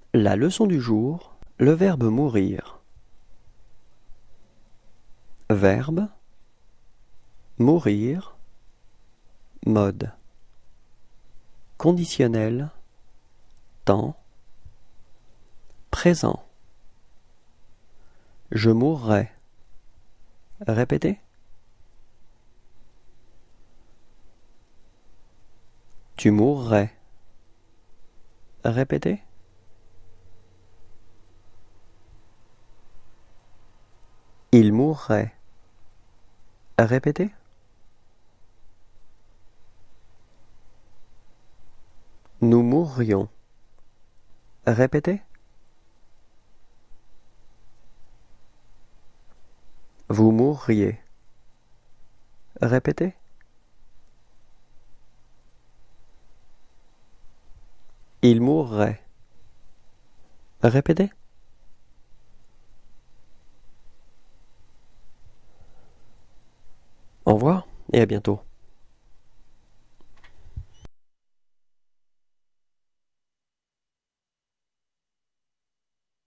La leçon du jour, le verbe mourir. Verbe, mourir, mode. Conditionnel, temps, présent. Je mourrai. Répétez. Tu mourrais. Répétez. Il mourrait. Répétez. Nous mourrions. Répétez. Vous mourriez. Répétez. Il mourrait. Répétez. Au revoir et à bientôt.